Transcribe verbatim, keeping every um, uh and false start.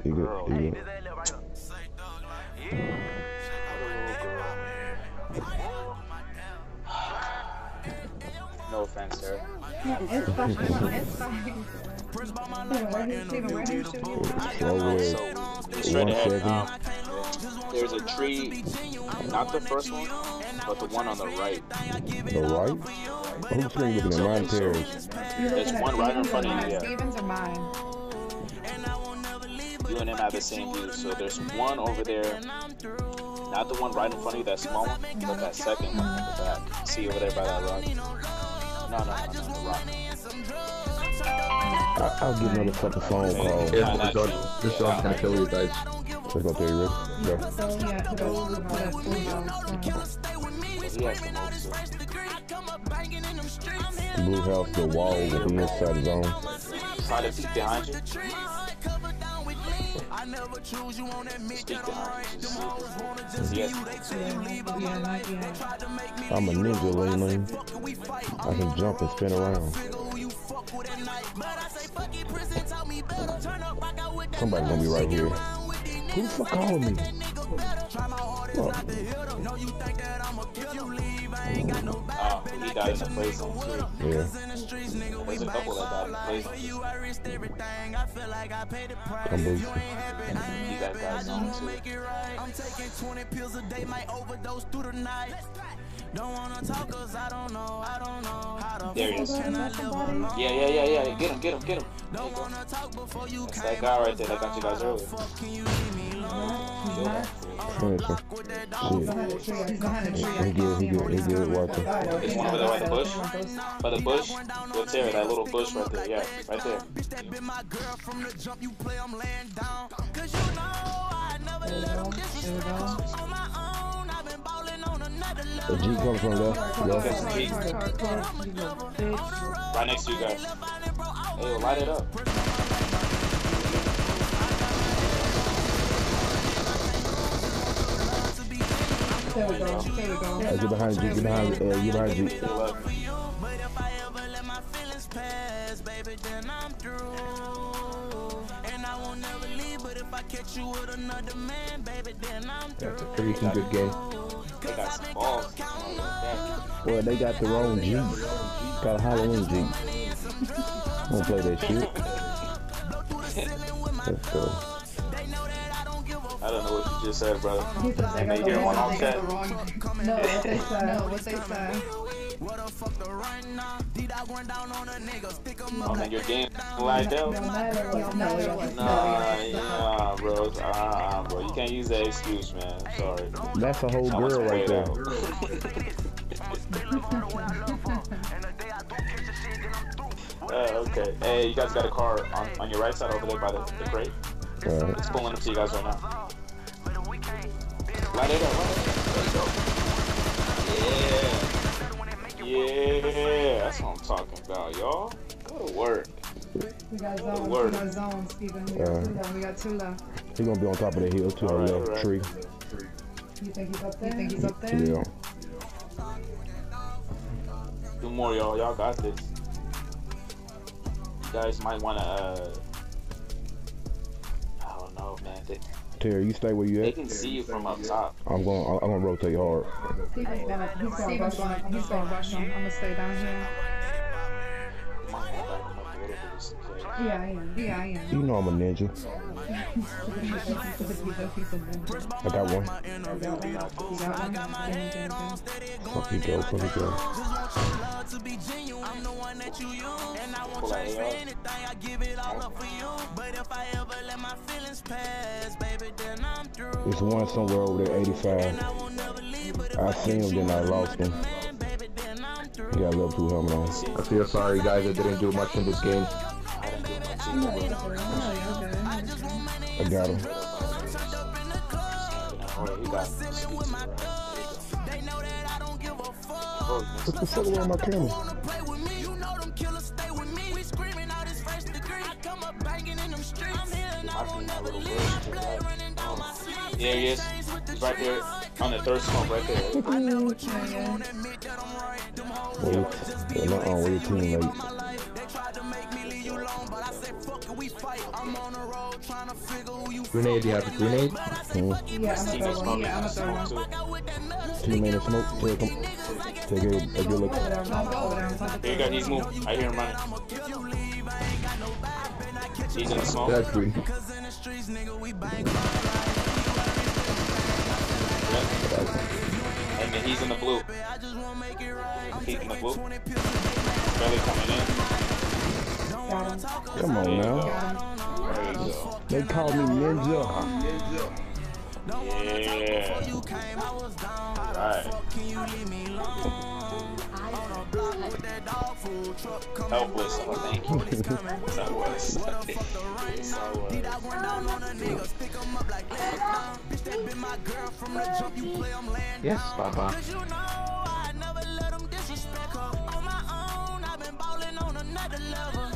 You good? girl. You good? No offense, sir. Yeah, it's fine. It's fine. Over So, there, straight ahead, one um, there's a tree, not the first one, but the one on the right. The right? Who's screen looking at mine? Terrace. There's one right in front of you, yeah. Stevens or mine? You and him have the same view. So there's one over there, not the one right in front of you, that small one, but that second one in the back. See over there by that rock? No, no, no, no, the rock. I, I'll get another fucking phone call. Yeah, Yeah, this dog, this dog's gonna kill you guys. Let's go there, you ready? Go. So yeah, to go to the food He has the most too. Blue house, the wall with the inside zone. Try to peek behind you. Speak behind you. Yes. I'm a ninja, Ling Ling. I can jump and spin around. Somebody's gonna be right here. Who the fuck called me? What? Oh, he died in the play zone too. Yeah. There's a couple that died in the play zone. I'm blue. You guys got zone too. I'm taking twenty pills a day, might overdose through the night. Don't wanna talk cause I don't know, I don't know how to There he is. can I live alone. Yeah, yeah, yeah, yeah. Get him, get him, get him. Don't wanna talk before you That's that guy right there that got you guys earlier. can you leave me alone? Finish him. Shit. He good, he good, he good. Watch him. There's one over there by the bush. By the bush. What's there? That little bush right there. Yeah, right there. Bitch, that been my girl from the jump, you play, I'm laying down. Cause you know I never let them disrespect on my own. I've been balling on another The level. G comes from left. There's Left. some G. Right next to you guys. Hey, light it up. There we go. There we go. Uh, get behind G, get behind, uh, get behind G. But if I ever let my feelings pass, baby, then I'm through. And I won't never leave, but if I catch you with another man, baby, then I'm through. That's a pretty good game. They got some balls. Well, they got the wrong G. Got a Halloween G. Don't play that shit. Let's go. I don't know what you just said, brother. He said they They got hear the one wrong- on they got set. the wrong- No, what they said. No, what they said. What the fuck the right now? Did I run down on a nigga? Stick 'em Oh up. man, your game lied down? No matter what. No matter what. Nah, nah, bro. Ah, bro. You can't use that excuse, man. I'm sorry. That's a whole I want girl to right play there. Uh, okay. Hey, you guys got a car on, on your right side over there by the, the crate? Alright. It's pulling up to you guys right now. Light it up, light it up. Yeah. Yeah. That's what I'm talking about, y'all. Go to work. We got zones. Word. We got zones, Steven. We Uh, got two left. We got two left. He gonna be on top of the hill to our Alright, left alright. tree. You think he's up there? You think he's up there? Yeah. Do more, y'all. Y'all got this. You guys might want to, uh... I don't know, man. They, Terry, you stay where you they at. can see you from up top. I'm gonna, I'm gonna rotate hard. Steven's gonna, he's gonna rush him. He's gonna rush him. I'm gonna stay down here. You might want to back them up a little bit just in case. Yeah, I am. Yeah, I am. You know I'm a ninja. I got one. You got one? Fuck you go, fuck you go. To be genuine, I'm the one that you use, and I won't Pull that change for A R. anything. I give it all up for you. But if I ever let my feelings pass, baby, then I'm through. There's one somewhere over there, eighty-five. I won't never leave, but if I seen him, then I lost him. man, baby, then I'm through. He got level two helmet on. I feel sorry, guys. I didn't do much in this game. I didn't do much either, but I got him. oh, he got speech to right. They know that I don't give a fuck. Oh, you What the fuck around my camera? Wanna play with me? You know them killers stay with me. We screaming out his first degree. I come up banging in them streets. I'm here and I might be won't in that never little leave. bush to the Blood right. running down my sleeve. Yeah, he is. He's right there on the third smoke right there. I never change. You won't admit that I'm right. Them hoes Wait, just be yeah, not on, where your team late. my life. They tried to make me leave you alone, but I said fuck it, we fight. I'm on the road trying to figure who you Grenade, you have a grenade? Mm. Yeah, I'm Team gonna is throw one. smoking. Yeah, I'm gonna throw Smoke one. too. Team ain't a smoke. Take him. Take a, a good look. Over there, don't go over there. I'm talking Here you go, he's moving. I hear him running. He's in the smoke. That's green. Yep. And then he's in the blue. He's in the blue. Belly coming in. Got him. Come on now. There you go. They call me Ninja. Yeah. Alright. Helpless. Oh, thank you. That was. Yes, Papa. On my own, I've been ballin' on another level.